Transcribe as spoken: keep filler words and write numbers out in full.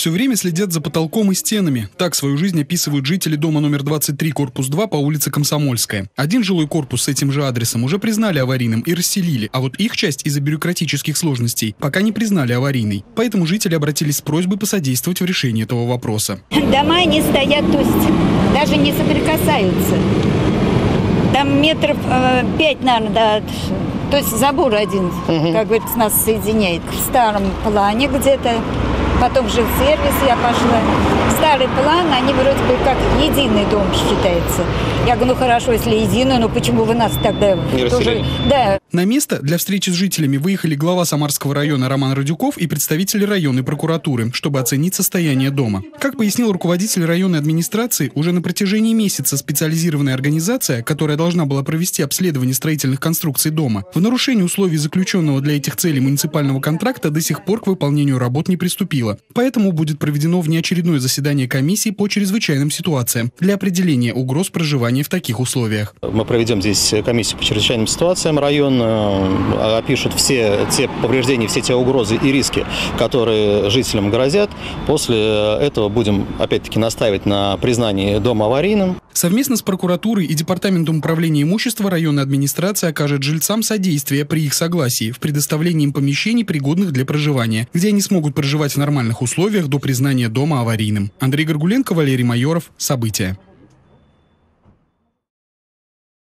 Все время следят за потолком и стенами. Так свою жизнь описывают жители дома номер двадцать три, корпус два по улице Комсомольская. Один жилой корпус с этим же адресом уже признали аварийным и расселили, а вот их часть из-за бюрократических сложностей пока не признали аварийной. Поэтому жители обратились с просьбой посодействовать в решении этого вопроса. Дома не стоят, то есть даже не соприкасаются. Там метров э, пять, наверное, да, то есть забор один, угу. как говорится, нас соединяет. В старом плане где-то, потом в жилсервис я пошла. Старый план, они вроде бы как единый дом считается. Я говорю, ну хорошо, если единый, но почему вы нас тогда не тоже... Да. На место для встречи с жителями выехали глава Самарского района Роман Радюков и представители районной прокуратуры, чтобы оценить состояние дома. Как пояснил руководитель районной администрации, уже на протяжении месяца специализированная организация, которая должна была провести обследование строительных конструкций дома, в нарушении условий заключенного для этих целей муниципального контракта до сих пор к выполнению работ не приступила. Поэтому будет проведено внеочередное заседание комиссии по чрезвычайным ситуациям для определения угроз проживания в таких условиях. Мы проведем здесь комиссию по чрезвычайным ситуациям. Район опишут все те повреждения, все те угрозы и риски, которые жителям грозят. После этого будем опять-таки настаивать на признании дома аварийным. Совместно с прокуратурой и Департаментом управления имущества районная администрация окажет жильцам содействие при их согласии в предоставлении им помещений, пригодных для проживания, где они смогут проживать в нормальных условиях до признания дома аварийным. Андрей Горгуленко, Валерий Майоров. События.